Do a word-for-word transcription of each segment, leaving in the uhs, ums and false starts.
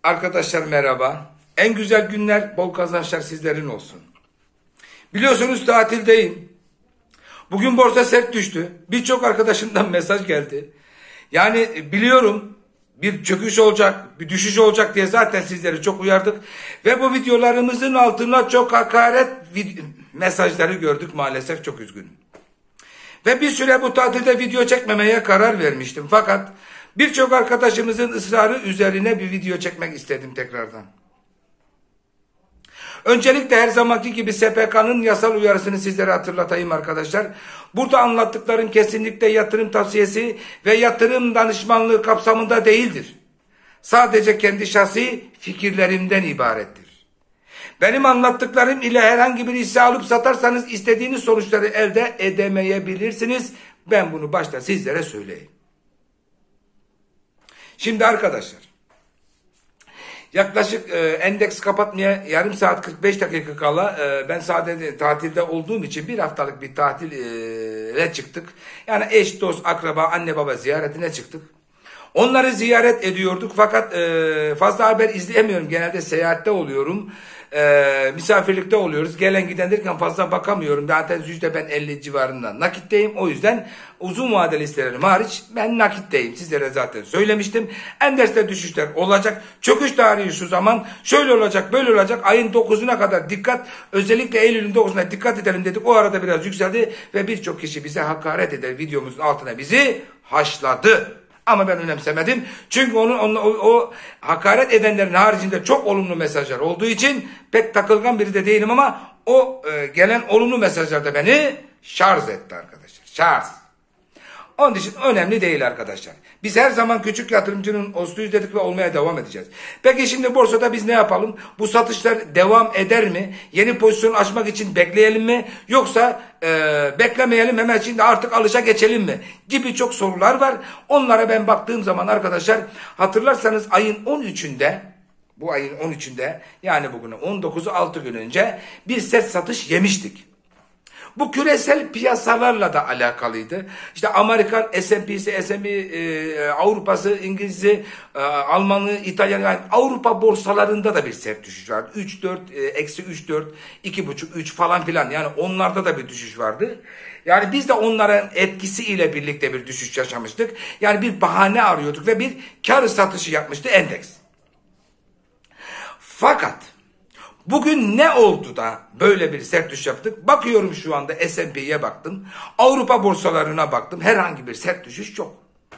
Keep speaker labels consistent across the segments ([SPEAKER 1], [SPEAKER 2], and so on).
[SPEAKER 1] Arkadaşlar merhaba. En güzel günler, bol kazançlar sizlerin olsun. Biliyorsunuz tatildeyim. Bugün borsa sert düştü. Birçok arkadaşımdan mesaj geldi. Yani biliyorum bir çöküş olacak, bir düşüş olacak diye zaten sizleri çok uyardık. Ve bu videolarımızın altına çok hakaret mesajları gördük, maalesef çok üzgünüm. Ve bir süre bu tatilde video çekmemeye karar vermiştim. Fakat birçok arkadaşımızın ısrarı üzerine bir video çekmek istedim tekrardan. Öncelikle her zamanki gibi S P K'nın yasal uyarısını sizlere hatırlatayım arkadaşlar. Burada anlattıklarım kesinlikle yatırım tavsiyesi ve yatırım danışmanlığı kapsamında değildir. Sadece kendi şahsi fikirlerimden ibarettir. Benim anlattıklarım ile herhangi bir hisse alıp satarsanız istediğiniz sonuçları elde edemeyebilirsiniz. Ben bunu başta sizlere söyleyeyim. Şimdi arkadaşlar, yaklaşık e, endeks kapatmaya yarım saat kırk beş dakika kala e, ben sadece tatilde olduğum için bir haftalık bir tatile çıktık. Yani eş, dost, akraba, anne baba ziyaretine çıktık. Onları ziyaret ediyorduk fakat e, fazla haber izleyemiyorum. Genelde seyahatte oluyorum. E, misafirlikte oluyoruz. Gelen giden derken fazla bakamıyorum. Zaten yüzde ben elli civarında nakitteyim. O yüzden uzun vadeli hisselerim hariç ben nakitteyim. Sizlere zaten söylemiştim. Endekste düşüşler olacak. Çöküş tarihi şu zaman. Şöyle olacak, böyle olacak. Ayın dokuzuna kadar dikkat. Özellikle Eylül'ün dokuzuna dikkat edelim dedik. O arada biraz yükseldi ve birçok kişi bize hakaret eder. Videomuzun altına bizi haşladı. Ama ben önemsemedim. Çünkü onun, onun o, o hakaret edenlerin haricinde çok olumlu mesajlar olduğu için pek takılgan biri de değilim ama o e, gelen olumlu mesajlar da beni şarj etti arkadaşlar. Şarj. Onun için önemli değil arkadaşlar. Biz her zaman küçük yatırımcının ostuyuz dedik ve olmaya devam edeceğiz. Peki şimdi borsada biz ne yapalım? Bu satışlar devam eder mi? Yeni pozisyon açmak için bekleyelim mi? Yoksa e, beklemeyelim, hemen şimdi artık alışa geçelim mi? Gibi çok sorular var. Onlara ben baktığım zaman arkadaşlar, hatırlarsanız ayın on üçünde, bu ayın on üçünde yani bugün on dokuzu altı gün önce bir sert satış yemiştik. Bu küresel piyasalarla da alakalıydı. İşte Amerikan S and P'si, S and P, e, Avrupa'sı, İngiliz'i, e, Alman'ı, İtalyan, yani Avrupa borsalarında da bir sert düşüş vardı. üç dört, eksi üç dört, iki buçuk, üç falan filan, yani onlarda da bir düşüş vardı. Yani biz de onların etkisiyle birlikte bir düşüş yaşamıştık. Yani bir bahane arıyorduk ve bir kar satışı yapmıştı endeks. Fakat bugün ne oldu da böyle bir sert düşüş yaptık? Bakıyorum şu anda S and P'ye baktım. Avrupa borsalarına baktım. Herhangi bir sert düşüş yok.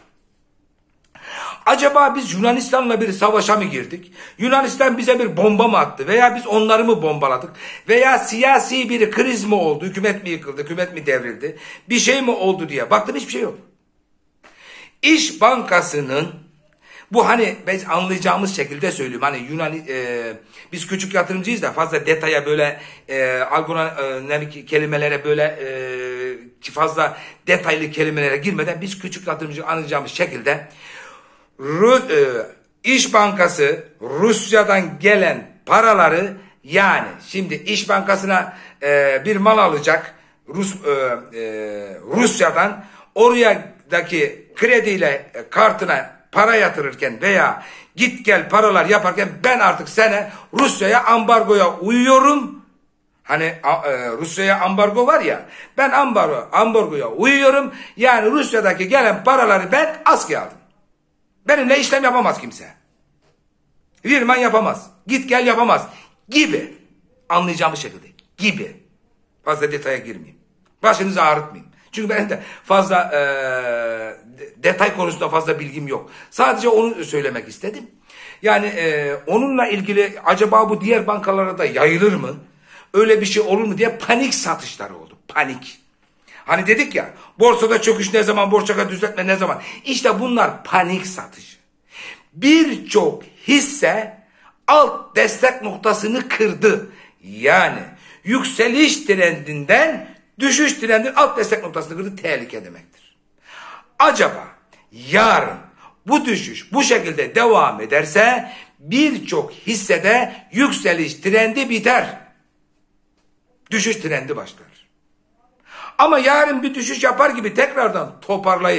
[SPEAKER 1] Acaba biz Yunanistan'la bir savaşa mı girdik? Yunanistan bize bir bomba mı attı? Veya biz onları mı bombaladık? Veya siyasi bir kriz mi oldu? Hükümet mi yıkıldı? Hükümet mi devrildi? Bir şey mi oldu diye baktım, hiçbir şey yok. İş Bankası'nın, bu hani ben anlayacağımız şekilde söylüyorum. Hani Yunan, e, biz küçük yatırımcıyız da fazla detaya böyle e, algoritmik kelimelere böyle e, fazla detaylı kelimelere girmeden biz küçük yatırımcı anlayacağımız şekilde Rus, e, İş Bankası Rusya'dan gelen paraları, yani şimdi İş Bankası'na e, bir mal alacak Rus e, e, Rusya'dan, orayadaki krediyle e, kartına para yatırırken veya git gel paralar yaparken ben artık sene Rusya'ya ambargoya uyuyorum. Hani e, Rusya'ya ambargo var ya, ben ambargo, ambargoya uyuyorum. Yani Rusya'daki gelen paraları ben askıya aldım. Benimle işlem yapamaz kimse. Virman yapamaz. Git gel yapamaz. Gibi. Anlayacağımız şekilde. Gibi. Fazla detaya girmeyeyim. Başınızı ağrıtmayayım. Çünkü benim de fazla e, detay konusunda fazla bilgim yok. Sadece onu söylemek istedim. Yani e, onunla ilgili acaba bu diğer bankalara da yayılır mı? Öyle bir şey olur mu diye panik satışlar oldu. Panik. Hani dedik ya, borsada çöküş ne zaman, borçaka düzeltme ne zaman? İşte bunlar panik satışı. Birçok hisse alt destek noktasını kırdı. Yani yükseliş trendinden düşüş trendinin alt destek noktasını kırdı, tehlike demektir. Acaba yarın bu düşüş bu şekilde devam ederse birçok hissede yükseliş trendi biter. Düşüş trendi başlar. Ama yarın bir düşüş yapar gibi tekrardan toparlayıp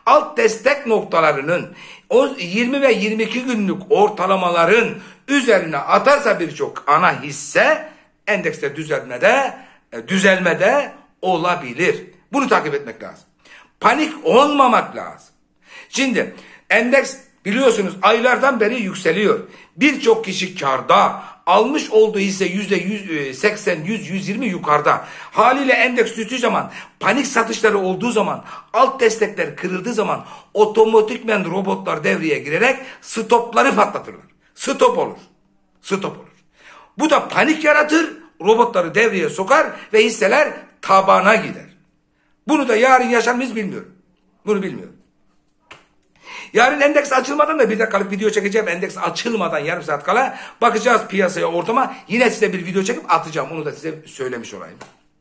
[SPEAKER 1] alt destek noktalarının o yirmi ve yirmi iki günlük ortalamaların üzerine atarsa birçok ana hisse endekste düzeltmede, düzelmede olabilir. Bunu takip etmek lazım. Panik olmamak lazım. Şimdi endeks biliyorsunuz aylardan beri yükseliyor. Birçok kişi karda, almış olduğu hisse yüzde seksen, yüz, yüz yirmi yukarıda. Haliyle endeks düştüğü zaman, panik satışları olduğu zaman, alt destekler kırıldığı zaman otomatikmen robotlar devreye girerek stopları patlatırlar. Stop olur. Stop olur. Bu da panik yaratır, robotları devreye sokar ve hisseler tabana gider. Bunu da yarın yaşar mıyız bilmiyorum. Bunu bilmiyorum. Yarın endeks açılmadan da bir dakikalık video çekeceğim. Endeks açılmadan yarım saat kala bakacağız piyasaya, ortama. Yine size bir video çekip atacağım. Onu da size söylemiş olayım.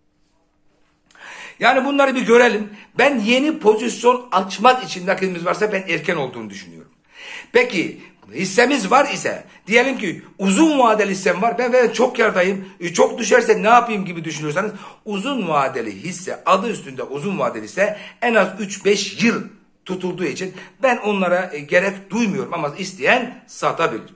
[SPEAKER 1] Yani bunları bir görelim. Ben yeni pozisyon açmak için nakitimiz varsa ben erken olduğunu düşünüyorum. Peki hissemiz var ise, diyelim ki uzun vadeli hissem var, ben, ben çok kârdayım, çok düşerse ne yapayım gibi düşünüyorsanız, uzun vadeli hisse, adı üstünde uzun vadeli hisse en az üç beş yıl tutulduğu için ben onlara gerek duymuyorum, ama isteyen satabilir.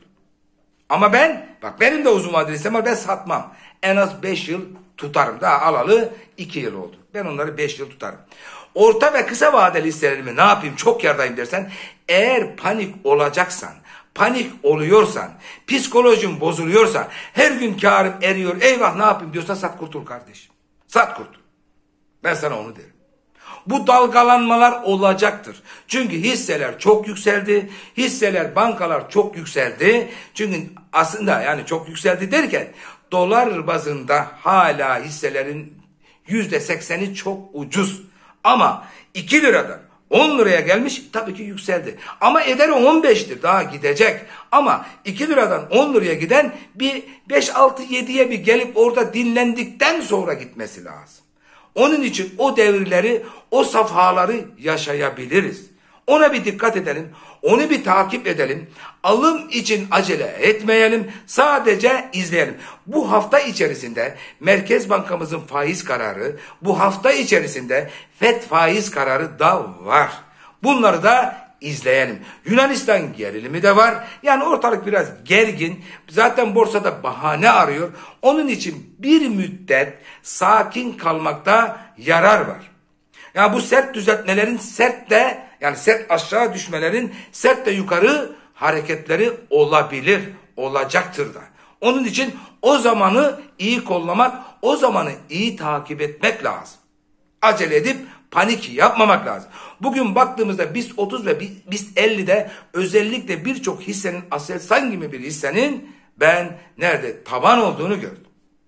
[SPEAKER 1] Ama ben, bak benim de uzun vadeli hissem var, ben satmam. En az beş yıl tutarım. Daha alalı iki yıl oldu. Ben onları beş yıl tutarım. Orta ve kısa vadeli hisselerimi ne yapayım, çok kârdayım dersen, eğer panik olacaksan, panik oluyorsan, psikolojin bozuluyorsa, her gün kârım eriyor, eyvah ne yapayım diyorsan sat kurtul kardeşim. Sat kurtul. Ben sana onu derim. Bu dalgalanmalar olacaktır. Çünkü hisseler çok yükseldi. Hisseler, bankalar çok yükseldi. Çünkü aslında yani çok yükseldi derken dolar bazında hala hisselerin yüzde sekseni çok ucuz. Ama iki liradan on liraya gelmiş, tabii ki yükseldi. Ama ederi on beştir, daha gidecek. Ama iki liradan on liraya giden bir beş altı yediye bir gelip orada dinlendikten sonra gitmesi lazım. Onun için o devirleri, o safhaları yaşayabiliriz. Ona bir dikkat edelim, onu bir takip edelim. Alım için acele etmeyelim, sadece izleyelim. Bu hafta içerisinde Merkez Bankamızın faiz kararı, bu hafta içerisinde F E D faiz kararı da var. Bunları da izleyelim. Yunanistan gerilimi de var. Yani ortalık biraz gergin. Zaten borsada bahane arıyor. Onun için bir müddet sakin kalmakta yarar var. Yani bu sert düzeltmelerin sert de, yani sert aşağı düşmelerin sert de yukarı hareketleri olabilir. Olacaktır da. Onun için o zamanı iyi kollamak, o zamanı iyi takip etmek lazım. Acele edip panik yapmamak lazım. Bugün baktığımızda BIST otuz ve BIST ellide özellikle birçok hissenin, Aselsan gibi bir hissenin ben nerede taban olduğunu gördüm.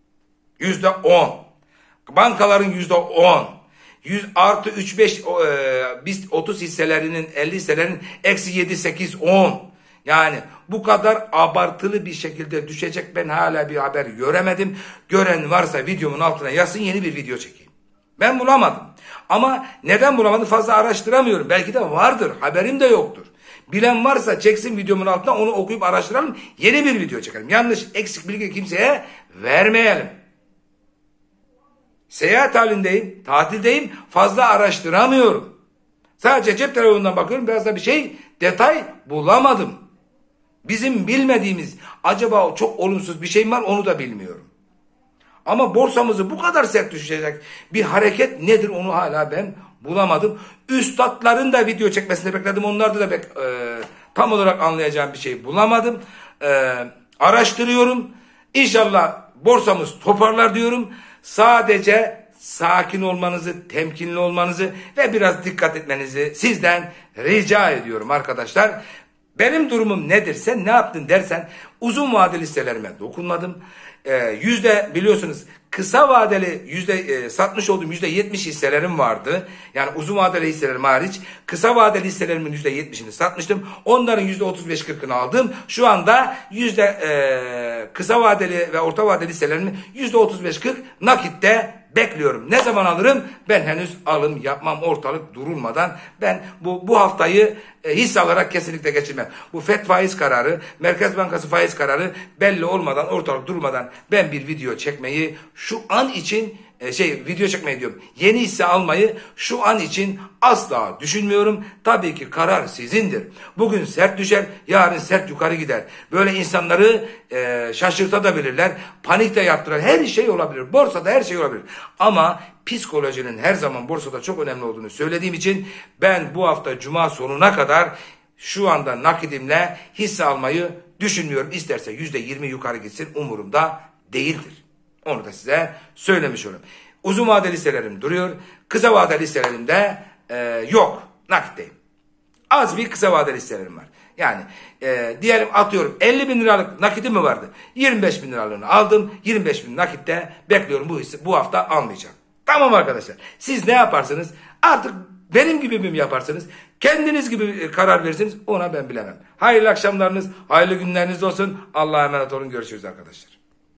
[SPEAKER 1] Yüzde on. Bankaların yüzde on. yüz artı üç beş e, BIST otuz hisselerinin, elli hisselerinin eksi yedi sekiz on. Yani bu kadar abartılı bir şekilde düşecek ben hala bir haber göremedim. Gören varsa videomun altına yazsın, yeni bir video çekeyim. Ben bulamadım. Ama neden bulamadım fazla araştıramıyorum. Belki de vardır, haberim de yoktur. Bilen varsa çeksin videomun altına, onu okuyup araştıralım. Yeni bir video çekelim. Yanlış, eksik bilgi kimseye vermeyelim. Seyahat halindeyim, tatildeyim, fazla araştıramıyorum. Sadece cep telefonundan bakıyorum, biraz da bir şey, detay bulamadım. Bizim bilmediğimiz, acaba çok olumsuz bir şey mi var, onu da bilmiyorum. Ama borsamızı bu kadar sert düşecek bir hareket nedir, onu hala ben bulamadım. Üstadların da video çekmesini bekledim. Onlarda da pek, e, tam olarak anlayacağım bir şey bulamadım. E, araştırıyorum. İnşallah borsamız toparlar diyorum. Sadece sakin olmanızı, temkinli olmanızı ve biraz dikkat etmenizi sizden rica ediyorum arkadaşlar. Benim durumum nedir, sen ne yaptın dersen, uzun vadeli hisselerime dokunmadım. Ee, yüzde biliyorsunuz kısa vadeli yüzde e, satmış olduğum yüzde yetmiş hisselerim vardı. Yani uzun vadeli hisselerim hariç kısa vadeli hisselerimin yüzde yetmişini satmıştım. Onların yüzde otuz beş kırkını aldım. Şu anda yüzde e, kısa vadeli ve orta vadeli hisselerimin yüzde otuz beş kırk nakitte bekliyorum. Ne zaman alırım? Ben henüz alım yapmam, ortalık durulmadan. Ben bu bu haftayı e, hisse alarak kesinlikle geçirmem. Bu F E D faiz kararı, Merkez Bankası faiz kararı belli olmadan, ortalık durulmadan ben bir video çekmeyi şu an için e, şey video çekmeyi diyorum. Yeni hisse almayı şu an için asla düşünmüyorum. Tabii ki karar sizindir. Bugün sert düşer, yarın sert yukarı gider. Böyle insanları e, şaşırtabilirler. Panik de yaptıran her şey olabilir. Borsada her şey olabilir. Ama psikolojinin her zaman borsada çok önemli olduğunu söylediğim için ben bu hafta cuma sonuna kadar şu anda nakidimle hisse almayı düşünmüyorum. İsterse yüzde yirmi yukarı gitsin, umurumda değildir. Onu da size söylemiş olayım. Uzun vadeli hisselerim duruyor. Kısa vadeli hisselerim de e, yok. Nakitteyim. Az bir kısa vadeli hisselerim var. Yani e, diyelim atıyorum elli bin liralık nakitim mi vardı? yirmi beş bin liralığını aldım. yirmi beş bin nakitte bekliyorum, bu hissi bu hafta almayacağım. Tamam arkadaşlar. Siz ne yaparsınız? Artık benim gibi mi yaparsınız? Kendiniz gibi karar verirsiniz. Ona ben bilemem. Hayırlı akşamlarınız, hayırlı günleriniz olsun. Allah'a emanet olun. Görüşürüz arkadaşlar.